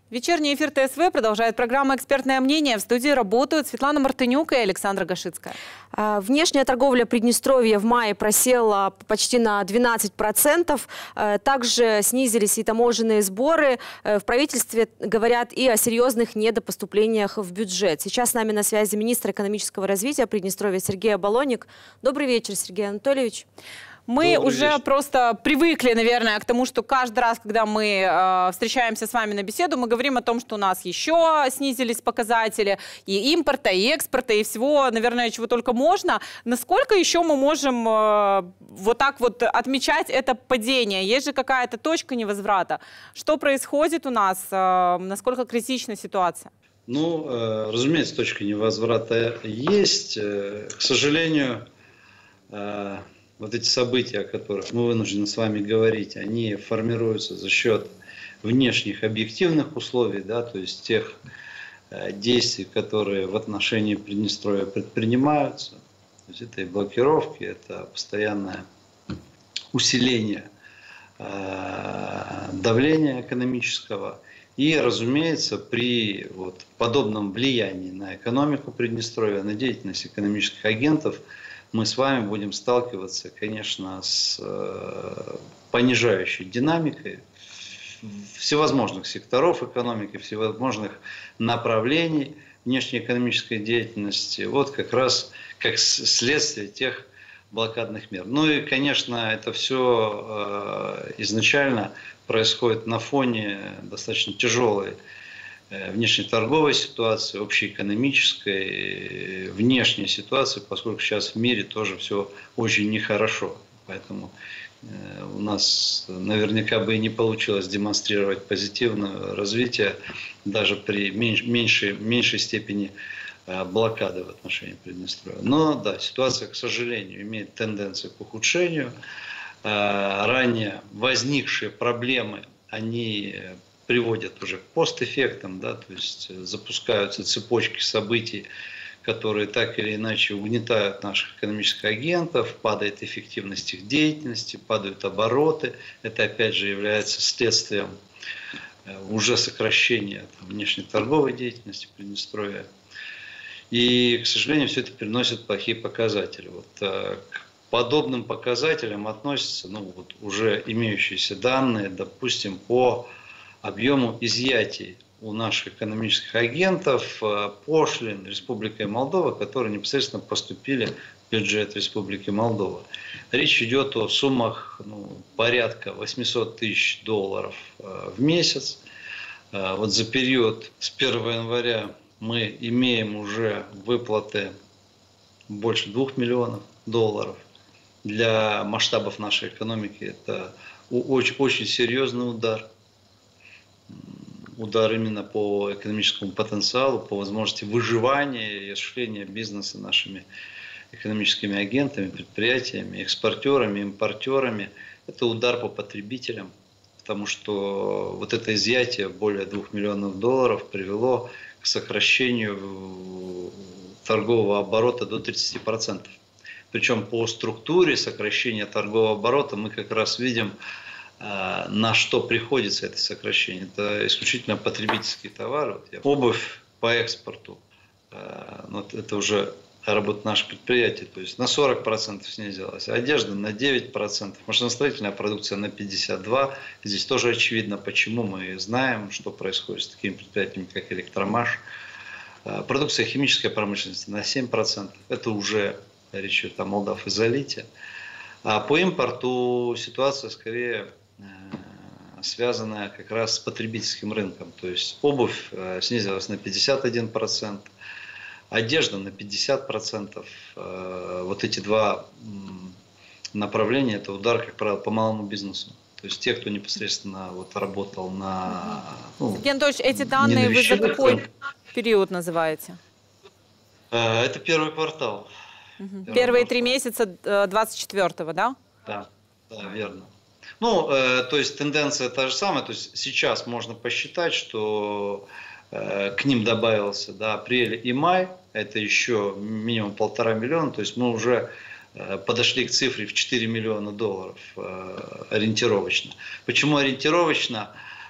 Вечерний эфир ТСВ продолжает программа «Экспертное мнение». В студии работают Светлана Мартынюк и Александра Гашицкая. Внешняя торговля Приднестровья в мае просела почти на 12%. Также снизились и таможенные сборы. В правительстве говорят и о серьезных недопоступлениях в бюджет. Сейчас с нами на связи министр экономического развития Приднестровья Сергей Оболонник. Добрый вечер, Сергей Анатольевич. Мы уже просто привыкли, наверное, к тому, что каждый раз, когда мы встречаемся с вами на беседу, мы говорим о том, что у нас еще снизились показатели и импорта, и экспорта, и всего, наверное, чего только можно. Насколько еще мы можем вот так вот отмечать это падение? Есть же какая-то точка невозврата. Что происходит у нас? Насколько критична ситуация? Ну, разумеется, точка невозврата есть. К сожалению, вот эти события, о которых мы вынуждены с вами говорить, они формируются за счет внешних объективных условий, да, то есть тех действий, которые в отношении Приднестровья предпринимаются. То есть это и блокировки, это постоянное усиление давления экономического. И, разумеется, при подобном влиянии на экономику Приднестровья, на деятельность экономических агентов, мы с вами будем сталкиваться, конечно, с понижающей динамикой всевозможных секторов экономики, всевозможных направлений внешнеэкономической деятельности, вот как раз как следствие тех блокадных мер. Ну и, конечно, это все изначально происходит на фоне достаточно тяжелой внешнеторговой ситуации, общеэкономической, внешней ситуации, поскольку сейчас в мире тоже все очень нехорошо. Поэтому у нас наверняка бы и не получилось демонстрировать позитивное развитие даже при меньшей степени блокады в отношении Приднестровья. Но да, ситуация, к сожалению, имеет тенденцию к ухудшению. Ранее возникшие проблемы, они приводят уже к постэффектам, да, то есть запускаются цепочки событий, которые так или иначе угнетают наших экономических агентов, падает эффективность их деятельности, падают обороты. Это опять же является следствием уже сокращения внешнеторговой деятельности Приднестровья. И, к сожалению, все это приносит плохие показатели. К подобным показателям относятся уже имеющиеся данные, допустим, по объему изъятий у наших экономических агентов пошлин Республикой Молдова, которые непосредственно поступили в бюджет Республики Молдова. Речь идет о суммах порядка $800 тысяч в месяц. Вот за период с 1 января мы имеем уже выплаты больше $2 миллионов. Для масштабов нашей экономики это очень серьезный удар. Удар именно по экономическому потенциалу, по возможности выживания и осуществления бизнеса нашими экономическими агентами, предприятиями, экспортерами, импортерами. Это удар по потребителям, потому что вот это изъятие более $2 миллионов привело к сокращению торгового оборота до 30%. Причем по структуре сокращения торгового оборота мы как раз видим, на что приходится это сокращение. Это исключительно потребительские товары. Обувь по экспорту, это уже работает наше предприятие, то есть на 40% снизилась, одежда на 9%, машиностроительная продукция на 52%. Здесь тоже очевидно, почему. Мы знаем, что происходит с такими предприятиями, как Электромаш. Продукция химической промышленности на 7%. Это уже речь идет о Молдавизолите. А по импорту ситуация скорее связанная как раз с потребительским рынком. То есть обувь снизилась на 51%, одежда на 50%. Вот эти два направления – это удар, как правило, по малому бизнесу. То есть те, кто непосредственно работал на… Сергей Анатольевич, эти данные вы за какой период называете? Это первый квартал. Первые 3 месяца 24-го, да? Да, верно. То есть тенденция та же самая. То есть сейчас можно посчитать, что к ним добавился апрель и май. Это еще минимум $1,5 миллиона. То есть мы уже подошли к цифре в $4 миллиона ориентировочно. Почему ориентировочно?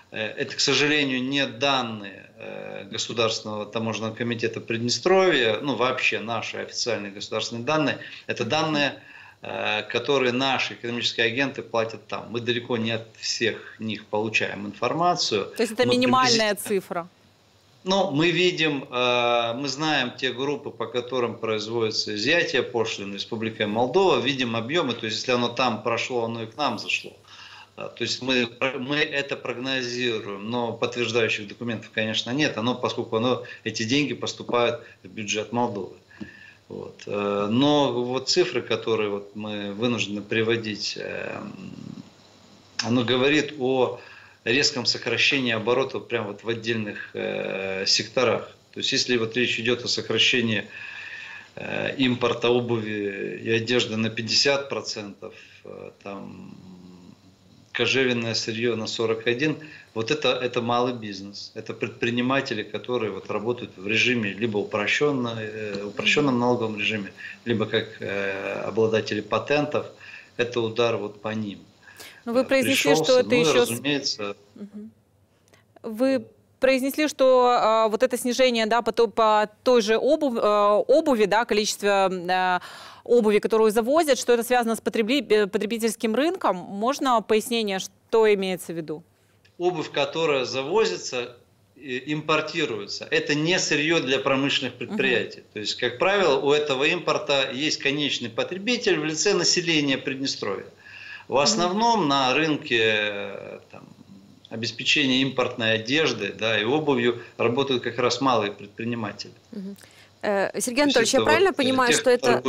это, к сожалению, не данные Государственного таможенного комитета Приднестровья, ну вообще наши официальные государственные данные, это данные, которые наши экономические агенты платят там. Мы далеко не от всех них получаем информацию. То есть это минимальная цифра? Ну, мы видим, мы знаем те группы, по которым производится изъятие пошлин Республикой Молдова, видим объемы, то есть если оно там прошло, оно и к нам зашло. То есть мы это прогнозируем, но подтверждающих документов, конечно, нет, поскольку эти деньги поступают в бюджет Молдовы. Вот. Но вот цифры, которые вот мы вынуждены приводить, оно говорит о резком сокращении оборотов прямо вот в отдельных секторах. То есть если вот речь идет о сокращении импорта обуви и одежды на 50%, там кожевенное сырье на 41%, вот это малый бизнес. Это предприниматели, которые вот работают в режиме либо упрощенном налоговом режиме, либо как обладатели патентов. Это удар вот по ним. Но вы произнесли, что это еще... Разумеется... Вы произнесли, что вот это снижение, да, по той же обуви, да, количество обуви, которую завозят, что это связано с потребительским рынком. Можно пояснение, что имеется в виду? Обувь, которая завозится, импортируется. Это не сырье для промышленных предприятий. То есть, как правило, у этого импорта есть конечный потребитель в лице населения Приднестровья. В основном на рынке обеспечения импортной одежды, да, и обувью работают как раз малые предприниматели. Сергей Анатольевич, я правильно понимаю, что это...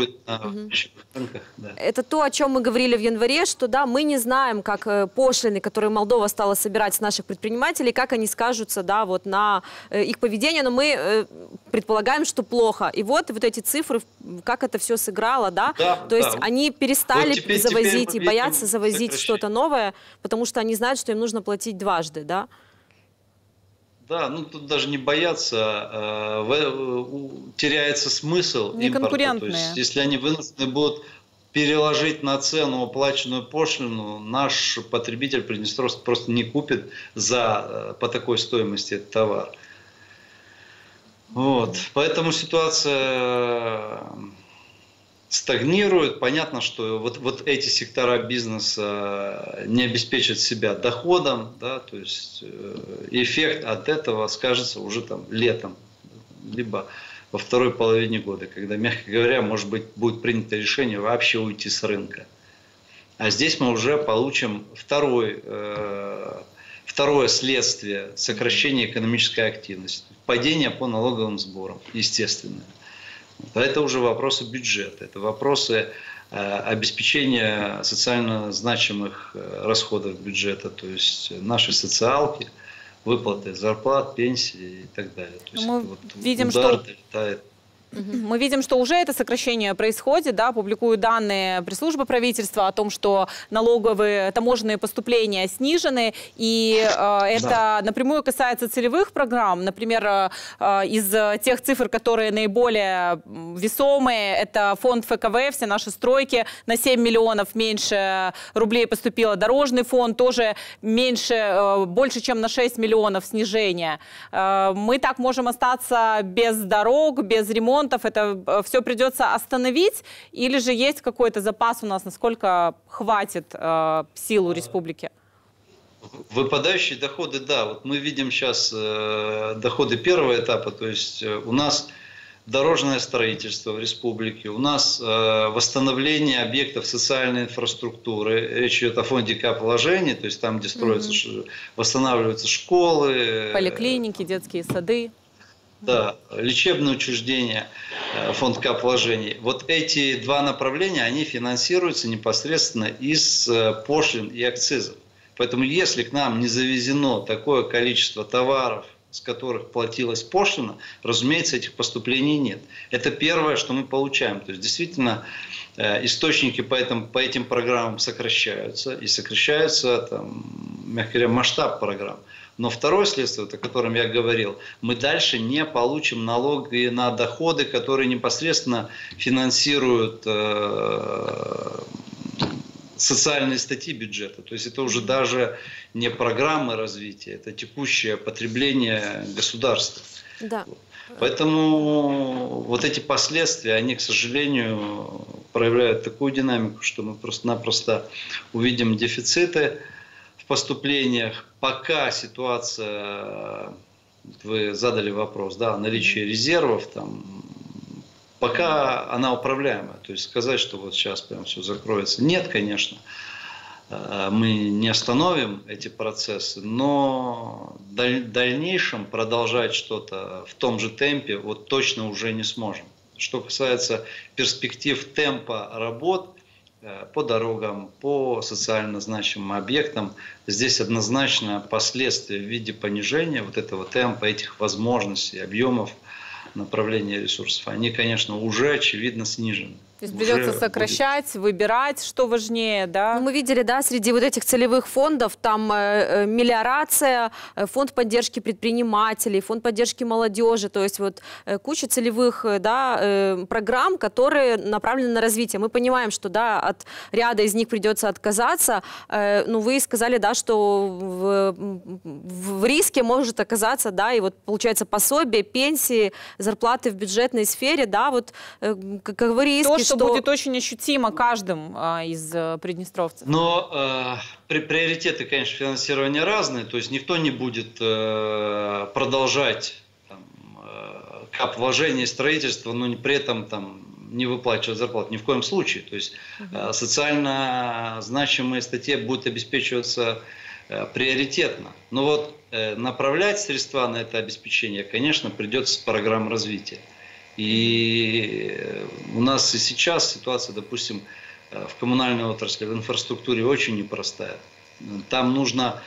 Это то, о чем мы говорили в январе, что да, мы не знаем, как пошлины, которые Молдова стала собирать с наших предпринимателей, как они скажутся, да, вот на их поведение, но мы предполагаем, что плохо. И вот эти цифры, как это все сыграло, да, то есть они перестали завозить и боятся завозить что-то новое, потому что они знают, что им нужно платить дважды, да? Да, ну тут даже не бояться, теряется смысл импорта. То есть, если они вынуждены будут переложить на цену оплаченную пошлину, наш потребитель Приднестровский просто не купит по такой стоимости этот товар. Вот. Поэтому ситуация стагнирует. Понятно, что вот эти сектора бизнеса не обеспечат себя доходом, да, то есть эффект от этого скажется уже там летом, либо во второй половине года, когда, мягко говоря, может быть, будет принято решение вообще уйти с рынка. А здесь мы уже получим второе следствие сокращения экономической активности, падение по налоговым сборам, естественно. Это уже вопросы бюджета, это вопросы обеспечения социально значимых расходов бюджета, то есть наши социалки, выплаты зарплат, пенсии и так далее. То есть мы видим, что... Мы видим, что уже это сокращение происходит, да, публикуют данные пресс-службы правительства о том, что налоговые таможенные поступления снижены, и это напрямую касается целевых программ. Например, из тех цифр, которые наиболее весомые, это фонд ФКВ, все наши стройки, на 7 миллионов меньше рублей поступило, дорожный фонд тоже меньше, больше, чем на 6 миллионов снижения. Мы так можем остаться без дорог, без ремонта. Это все придется остановить, или же есть какой-то запас у нас, насколько хватит сил у республики? Выпадающие доходы, да. Вот мы видим сейчас доходы первого этапа, то есть у нас дорожное строительство в республике, у нас восстановление объектов социальной инфраструктуры. Речь идет о фонде капвложений, то есть там, где строятся, восстанавливаются школы, поликлиники, детские сады. Да, лечебные учреждения, фонд капвложений. Вот эти два направления, они финансируются непосредственно из пошлин и акцизов. Поэтому если к нам не завезено такое количество товаров, с которых платилась пошлина, разумеется, этих поступлений нет. Это первое, что мы получаем. То есть действительно источники по этим программам сокращаются, и сокращается, там, мягко говоря, масштаб программ. Но второе следствие, о котором я говорил, мы дальше не получим налоги на доходы, которые непосредственно финансируют социальные статьи бюджета. То есть это уже даже не программы развития, это текущее потребление государства. Да. Поэтому вот эти последствия, они, к сожалению, проявляют такую динамику, что мы просто-напросто увидим дефициты в поступлениях. Пока ситуация, вы задали вопрос, да, наличие резервов, там, пока она управляемая. То есть сказать, что вот сейчас прям все закроется. Нет, конечно. Мы не остановим эти процессы, но в дальнейшем продолжать что-то в том же темпе вот точно уже не сможем. Что касается перспектив темпа работ по дорогам, по социально значимым объектам, здесь однозначно последствия в виде понижения вот этого темпа, этих возможностей, объемов направления ресурсов, они, конечно, уже очевидно снижены. То есть придется сокращать, выбирать, что важнее, да? Ну, мы видели, да, среди вот этих целевых фондов, там мелиорация, фонд поддержки предпринимателей, фонд поддержки молодежи, то есть вот куча целевых, да, программ, которые направлены на развитие. Мы понимаем, что, да, от ряда из них придется отказаться. Ну, вы сказали, да, что в риске может оказаться, да, и вот получается пособие, пенсии, зарплаты в бюджетной сфере, да, вот каковы риски, что будет очень ощутимо каждым из приднестровцев. Но приоритеты, конечно, финансирования разные. То есть никто не будет продолжать кап вложения и строительства, но при этом там не выплачивать зарплату. Ни в коем случае. То есть социально значимые статьи будут обеспечиваться приоритетно. Но вот направлять средства на это обеспечение, конечно, придется с программ развития. И у нас и сейчас ситуация, допустим, в коммунальной отрасли, в инфраструктуре очень непростая. Там нужно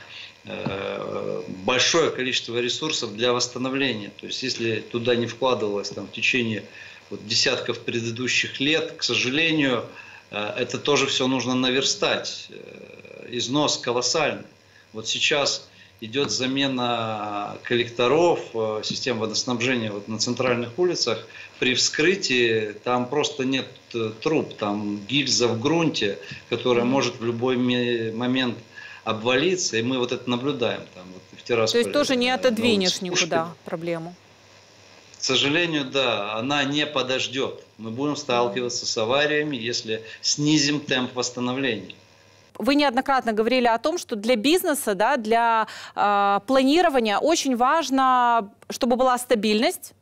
большое количество ресурсов для восстановления. То есть если туда не вкладывалось там, в течение вот, десятков предыдущих лет, к сожалению, это тоже все нужно наверстать. Износ колоссальный. Вот сейчас идет замена коллекторов, систем водоснабжения вот на центральных улицах. При вскрытии там просто нет труб, там гильза в грунте, которая может в любой момент обвалиться, и мы вот это наблюдаем. Там, вот, в Тирасполе. То есть тоже не отодвинешь никуда проблему? К сожалению, да, она не подождет. Мы будем сталкиваться с авариями, если снизим темп восстановления. Вы неоднократно говорили о том, что для бизнеса, да, для планирования очень важно, чтобы была стабильность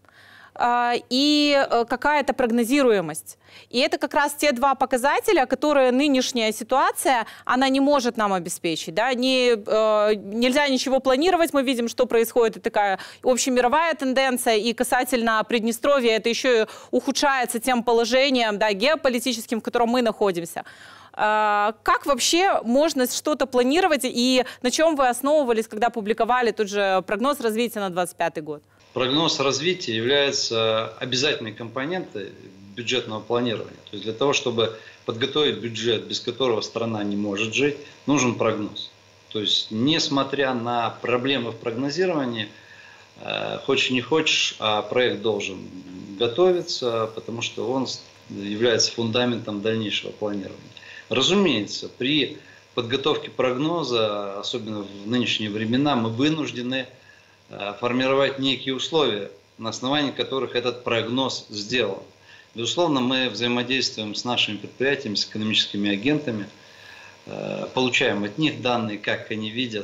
и какая-то прогнозируемость. И это как раз те два показателя, которые нынешняя ситуация, она не может нам обеспечить. Да? Нельзя ничего планировать, мы видим, что происходит, это такая общемировая тенденция, и касательно Приднестровья это еще и ухудшается тем положением, да, геополитическим, в котором мы находимся. Как вообще можно что-то планировать и на чем вы основывались, когда публиковали тот же прогноз развития на 2025 год? Прогноз развития является обязательной компонентой бюджетного планирования. То есть для того, чтобы подготовить бюджет, без которого страна не может жить, нужен прогноз. То есть несмотря на проблемы в прогнозировании, хочешь не хочешь, а проект должен готовиться, потому что он является фундаментом дальнейшего планирования. Разумеется, при подготовке прогноза, особенно в нынешние времена, мы вынуждены формировать некие условия, на основании которых этот прогноз сделан. Безусловно, мы взаимодействуем с нашими предприятиями, с экономическими агентами, получаем от них данные, как они видят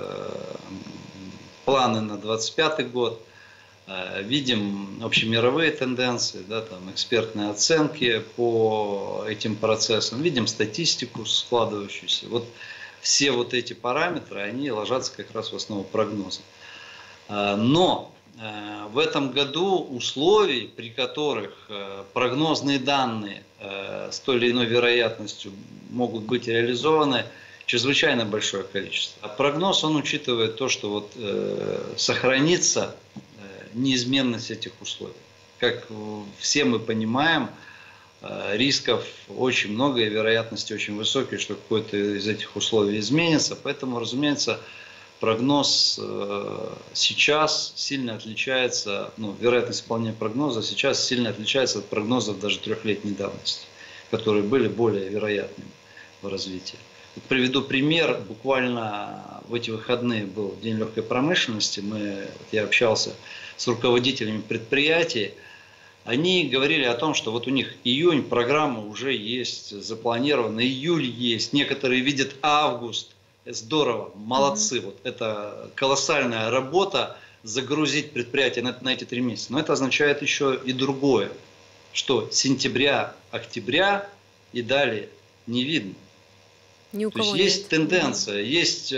планы на 2025 год, видим общемировые тенденции, да, там, экспертные оценки по этим процессам, видим статистику складывающуюся. Вот все вот эти параметры, они ложатся как раз в основу прогноза. Но в этом году условий, при которых прогнозные данные с той или иной вероятностью могут быть реализованы, чрезвычайно большое количество. А прогноз, он учитывает то, что вот, сохранится неизменность этих условий. Как все мы понимаем, рисков очень много и вероятности очень высокие, что какое-то из этих условий изменится. Поэтому, разумеется, прогноз сейчас сильно отличается, ну, вероятность исполнения прогноза сейчас сильно отличается от прогнозов даже трехлетней давности, которые были более вероятными. в развитии. Приведу пример. Буквально в эти выходные был День легкой промышленности. Я общался с руководителями предприятий. Они говорили о том, что вот у них июнь, программа уже есть запланирована, июль есть, некоторые видят август. Здорово, молодцы. Вот это колоссальная работа загрузить предприятие на эти 3 месяца. Но это означает еще и другое, что сентября, октября и далее не видно. Ни у То есть кого есть нет. тенденция, есть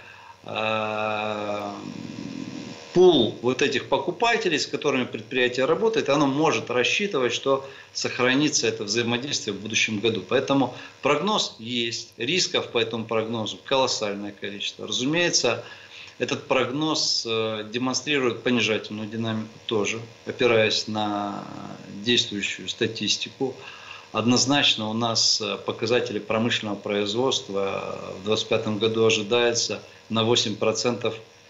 пул вот этих покупателей, с которыми предприятие работает, оно может рассчитывать, что сохранится это взаимодействие в будущем году. Поэтому прогноз есть, рисков по этому прогнозу колоссальное количество. Разумеется, этот прогноз демонстрирует понижательную динамику тоже, опираясь на действующую статистику. Однозначно у нас показатели промышленного производства в 2025 году ожидается на 8%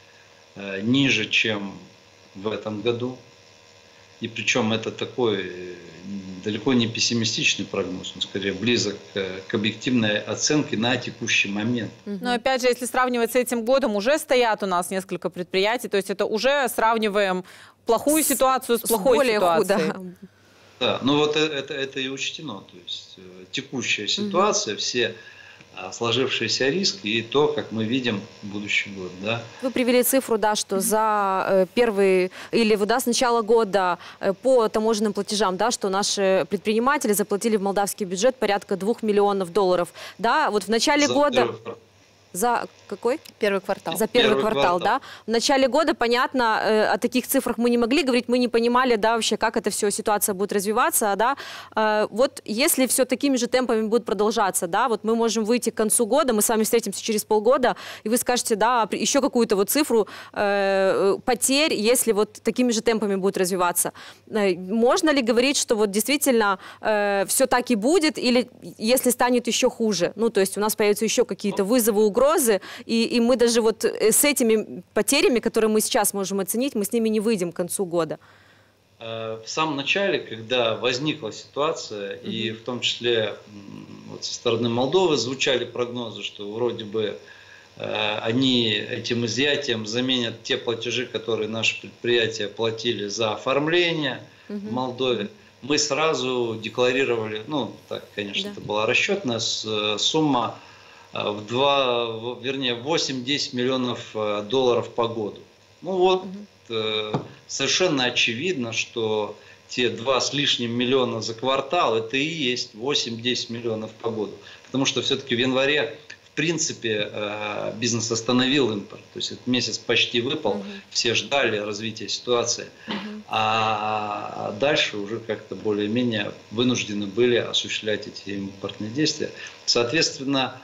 ниже, чем в этом году. И причем это такой далеко не пессимистичный прогноз, он скорее близок к объективной оценке на текущий момент. Но опять же, если сравнивать с этим годом, уже стоят у нас несколько предприятий, то есть это уже сравниваем плохую ситуацию с плохой ситуацией. Да, ну вот это и учтено, то есть текущая ситуация, все сложившиеся риски и то, как мы видим будущий год. Да. Вы привели цифру, да, что за первый, или да, с начала года по таможенным платежам, да, что наши предприниматели заплатили в молдавский бюджет порядка $2 миллионов. Да, вот в начале года... За какой? Первый квартал. За первый квартал, да. В начале года, понятно, о таких цифрах мы не могли говорить, мы не понимали, да, вообще, как это все, ситуация будет развиваться, да. Вот если все такими же темпами будет продолжаться, да, вот мы можем выйти к концу года, мы с вами встретимся через полгода, и вы скажете, да, еще какую-то вот цифру потерь, если вот такими же темпами будет развиваться. Можно ли говорить, что вот действительно все так и будет, или если станет еще хуже? Ну, то есть у нас появятся еще какие-то вызовы, угрозы, и мы даже вот с этими потерями, которые мы сейчас можем оценить, мы с ними не выйдем к концу года. В самом начале, когда возникла ситуация, и в том числе вот со стороны Молдовы звучали прогнозы, что вроде бы они этим изъятием заменят те платежи, которые наши предприятия платили за оформление в Молдове, мы сразу декларировали, ну так, конечно, это была расчетная сумма, в 8-10 миллионов долларов по году. Ну вот, совершенно очевидно, что те 2 с лишним миллиона за квартал, это и есть 8-10 миллионов по году. Потому что все-таки в январе, в принципе, бизнес остановил импорт. То есть этот месяц почти выпал, все ждали развития ситуации. А дальше уже как-то более-менее вынуждены были осуществлять эти импортные действия. Соответственно,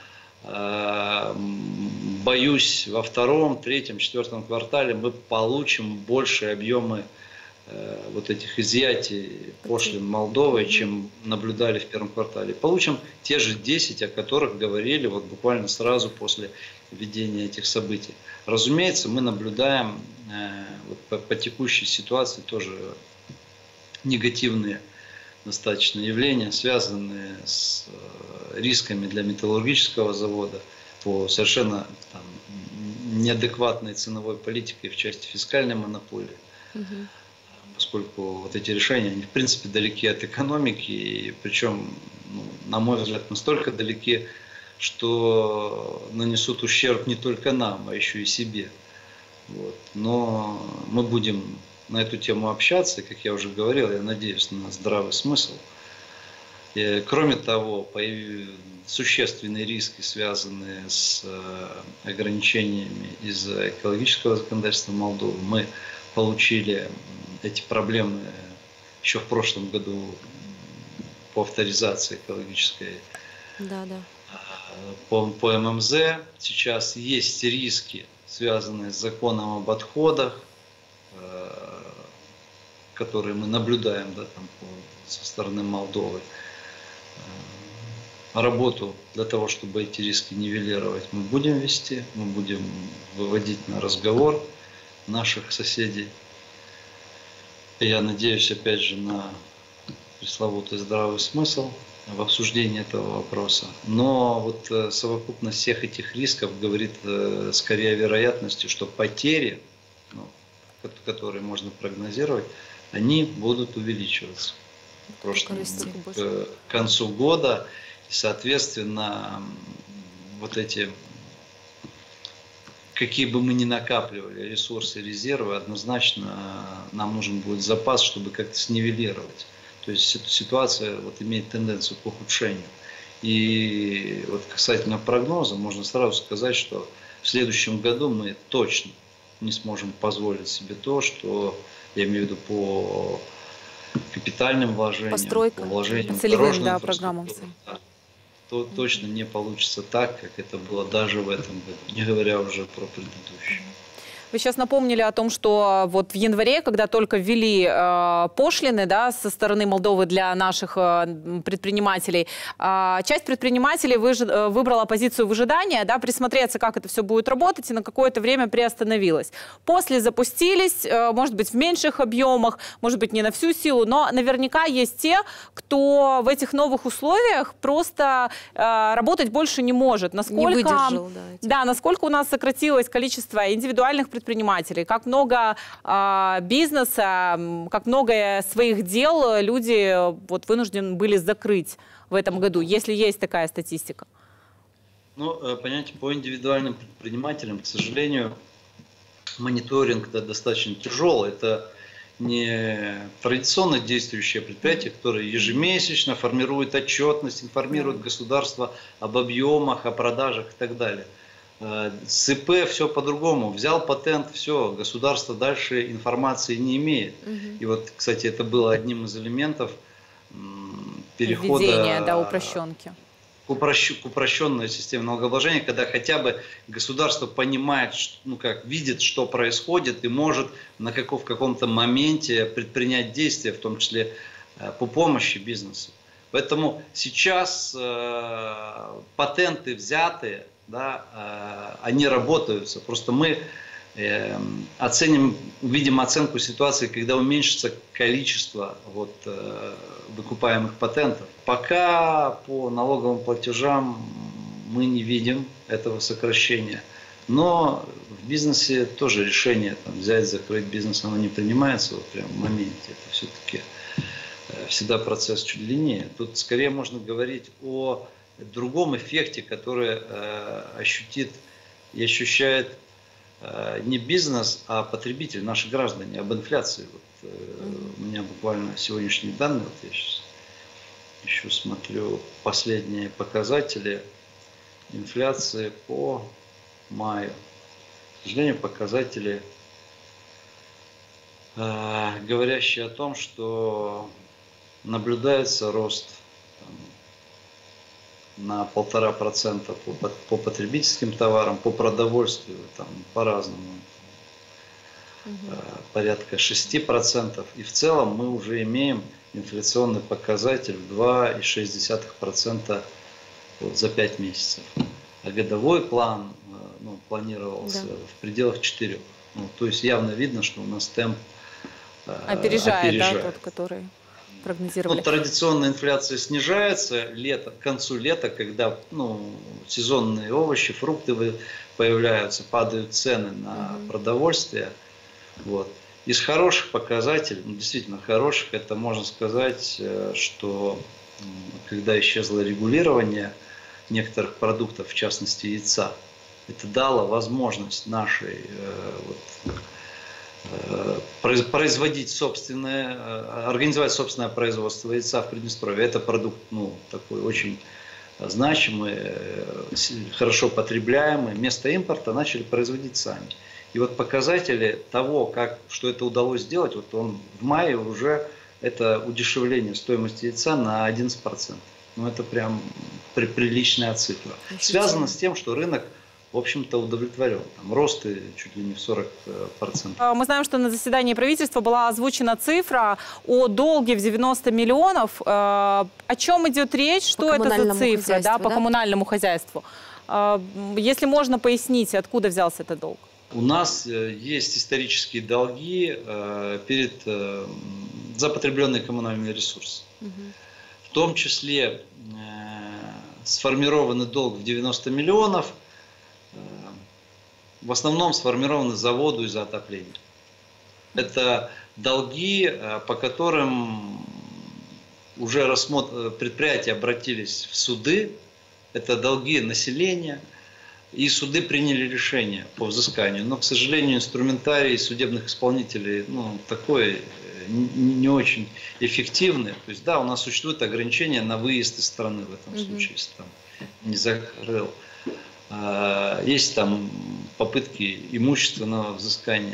боюсь, во 2-м, 3-м, 4-м квартале мы получим большие объемы вот этих изъятий пошлин Молдовой, чем наблюдали в 1-м квартале. Получим те же 10, о которых говорили вот буквально сразу после введения этих событий. Разумеется, мы наблюдаем вот по текущей ситуации тоже негативные достаточно явления, связанные с рисками для металлургического завода по совершенно там неадекватной ценовой политике в части фискальной монополии. Поскольку вот эти решения, они в принципе далеки от экономики, и причем, ну, на мой взгляд, настолько далеки, что нанесут ущерб не только нам, а еще и себе. Вот. Но мы будем на эту тему общаться, и, как я уже говорил, я надеюсь на здравый смысл. И, кроме того, существенные риски, связанные с ограничениями из-за экологического законодательства Молдовы. Мы получили эти проблемы еще в прошлом году по авторизации экологической по ММЗ. Сейчас есть риски, связанные с законом об отходах, которые мы наблюдаем, да, там, со стороны Молдовы. Работу для того, чтобы эти риски нивелировать, мы будем вести, мы будем выводить на разговор наших соседей. И я надеюсь, опять же, на пресловутый здравый смысл. в обсуждении этого вопроса. Но вот совокупность всех этих рисков говорит скорее о вероятности, что потери, ну, которые можно прогнозировать, они будут увеличиваться к концу года. И, соответственно, вот эти, какие бы мы ни накапливали ресурсы, резервы, однозначно нам нужен будет запас, чтобы как-то снивелировать. То есть ситуация вот имеет тенденцию к ухудшению. И вот касательно прогноза, можно сразу сказать, что в следующем году мы точно не сможем позволить себе то, что, я имею в виду, по капитальным вложениям, постройка, по вложениям в целевым, да, программам. То точно не получится так, как это было даже в этом году, не говоря уже про предыдущий. Вы сейчас напомнили о том, что вот в январе, когда только ввели пошлины, да, со стороны Молдовы для наших предпринимателей, часть предпринимателей выбрала позицию выжидания, да, присмотреться, как это все будет работать, и на какое-то время приостановилась. После запустились, может быть, в меньших объемах, может быть, не на всю силу, но наверняка есть те, кто в этих новых условиях просто работать больше не может. Насколько, не выдержал, да, насколько у нас сократилось количество индивидуальных предпринимателей, как много бизнеса, как много своих дел люди вот вынуждены были закрыть в этом году, если есть такая статистика? Ну, понимаете, по индивидуальным предпринимателям, к сожалению, мониторинг достаточно тяжелый. Это не традиционно действующие предприятия, которые ежемесячно формируют отчетность, информируют государство об объемах, о продажах и так далее. С ИП все по-другому. Взял патент, все, государство дальше информации не имеет. И вот, кстати, это было одним из элементов перехода введения, да, упрощенки. К упрощенной системе налогообложения, когда хотя бы государство понимает, ну как, видит, что происходит, и может в каком-то моменте предпринять действия, в том числе по помощи бизнесу. Поэтому сейчас патенты взятые, да, они работаются. Просто мы увидим оценку ситуации, когда уменьшится количество вот, выкупаемых патентов. Пока по налоговым платежам мы не видим этого сокращения. Но в бизнесе тоже решение там, взять, закрыть бизнес, оно не принимается вот прямо в моменте. Это все-таки всегда процесс чуть длиннее. Тут скорее можно говорить о другом эффекте, который ощутит и ощущает не бизнес, а потребитель, наши граждане, об инфляции. Вот, у меня буквально сегодняшние данные, вот я сейчас еще смотрю последние показатели инфляции по маю. К сожалению, показатели, говорящие о том, что наблюдается рост на 1,5% по потребительским товарам, по продовольствию там по-разному, порядка 6%. И в целом мы уже имеем инфляционный показатель в 2,6% вот за 5 месяцев. А годовой план планировался в пределах 4. Ну, то есть явно видно, что у нас темп опережает. Да, тот, который прогнозировали. Ну, традиционно инфляция снижается к концу лета, когда сезонные овощи, фрукты появляются, падают цены на продовольствие. Вот. Из хороших показателей, действительно хороших, это можно сказать, что когда исчезло регулирование некоторых продуктов, в частности яйца, это дало возможность нашей производить организовать собственное производство яйца в Приднестровье. Это продукт такой очень значимый, хорошо потребляемый. Вместо импорта начали производить сами. И вот показатели того, что это удалось сделать, вот он в мае уже это удешевление стоимости яйца на 11%. Ну это прям приличная цифра. Связано с тем, что рынок, в общем-то, удовлетворен. Там росты чуть ли не в 40%. Мы знаем, что на заседании правительства была озвучена цифра о долге в 90 миллионов. О чем идет речь? Что это за цифра по коммунальному хозяйству? Если можно пояснить, откуда взялся этот долг? У нас есть исторические долги за потребленные коммунальные ресурсы. в том числе сформированный долг в 90 миллионов, в основном сформированы за воду и за отопление. Это долги, по которым уже предприятия обратились в суды, это долги населения, и суды приняли решение по взысканию. Но, к сожалению, инструментарий судебных исполнителей такой не очень эффективный. То есть, да, у нас существует ограничение на выезд из страны в этом случае, если там не закрыл. Есть там попытки имущественного взыскания.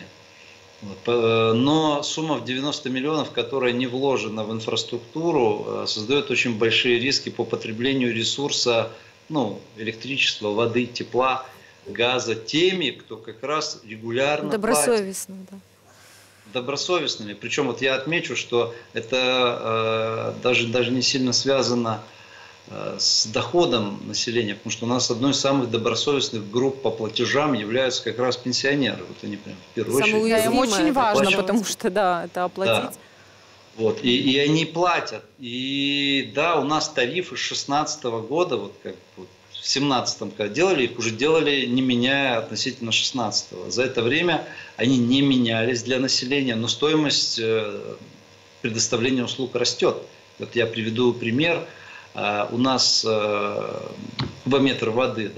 Но сумма в 90 миллионов, которая не вложена в инфраструктуру, создает очень большие риски по потреблению ресурса, электричества, воды, тепла, газа теми, кто как раз регулярно добросовестно, платит. Да. Добросовестными. Причем я отмечу, что это даже не сильно связано с доходом населения, потому что у нас одной из самых добросовестных групп по платежам являются как раз пенсионеры. Вот они прям в первую очередь. Им очень важно, потому что это оплатить. Да. И они платят. И да, у нас тарифы с 2016 года, в 2017, когда делали, их уже делали, не меняя относительно 2016. За это время они не менялись для населения, но стоимость предоставления услуг растет. Я приведу пример. У нас кубометр воды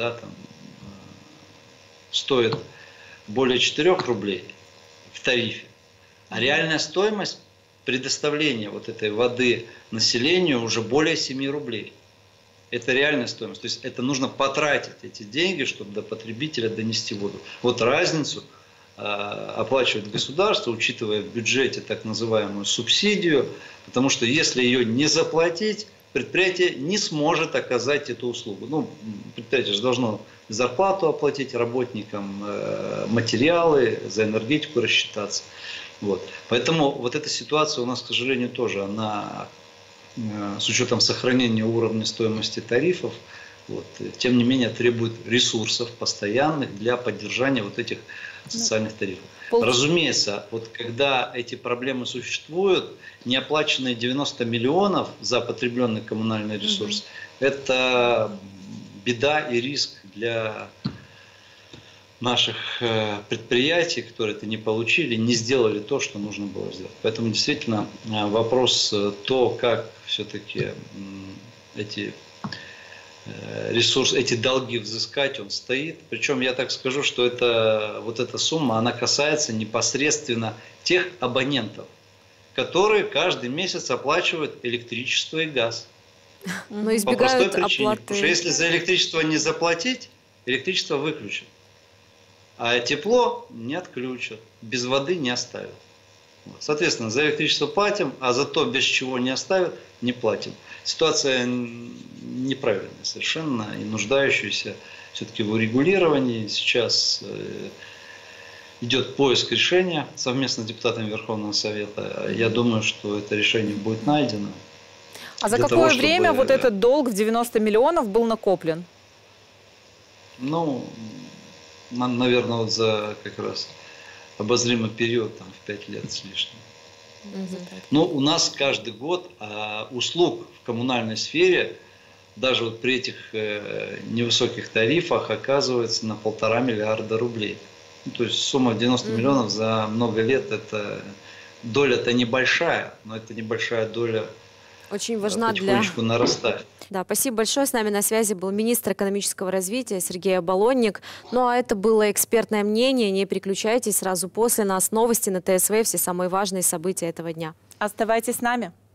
стоит более 4 рублей в тарифе, а реальная стоимость предоставления этой воды населению уже более 7 рублей. Это реальная стоимость. То есть это нужно потратить эти деньги, чтобы до потребителя донести воду. Разницу оплачивает государство, учитывая в бюджете так называемую субсидию, потому что если ее не заплатить, предприятие не сможет оказать эту услугу. Предприятие же должно зарплату оплатить работникам, материалы, за энергетику рассчитаться. Поэтому эта ситуация у нас, к сожалению, тоже, она с учетом сохранения уровня стоимости тарифов, тем не менее требует ресурсов постоянных для поддержания этих социальных тарифов. Разумеется, когда эти проблемы существуют, неоплаченные 90 миллионов за потребленный коммунальный ресурс, это беда и риск для наших предприятий, которые это не получили, не сделали то, что нужно было сделать. Поэтому действительно вопрос как все-таки эти ресурсы, эти долги взыскать, он стоит. Причем я так скажу, что эта сумма, она касается непосредственно тех абонентов, которые каждый месяц оплачивают электричество и газ. Но избегают по простой причине, оплаты. потому что если за электричество не заплатить, электричество выключат. А тепло не отключат, без воды не оставят. Соответственно, за электричество платим, а за то, без чего не оставят, не платим. Ситуация неправильная совершенно и нуждающаяся все-таки в урегулировании. Сейчас идет поиск решения совместно с депутатами Верховного Совета. Я думаю, что это решение будет найдено. А за какое время этот долг в 90 миллионов был накоплен? Наверное, за как раз обозримый период, в 5 лет с лишним. Но у нас каждый год услуг в коммунальной сфере, даже при этих невысоких тарифах, оказывается на 1,5 миллиарда рублей. То есть сумма 90 миллионов за много лет, доля-то небольшая, но эта небольшая доля очень важна потихонечку нарастает. Да, спасибо большое. С нами на связи был министр экономического развития Сергей Оболонник. А это было экспертное мнение. Не переключайтесь, сразу после нас новости на ТСВ, все самые важные события этого дня. Оставайтесь с нами.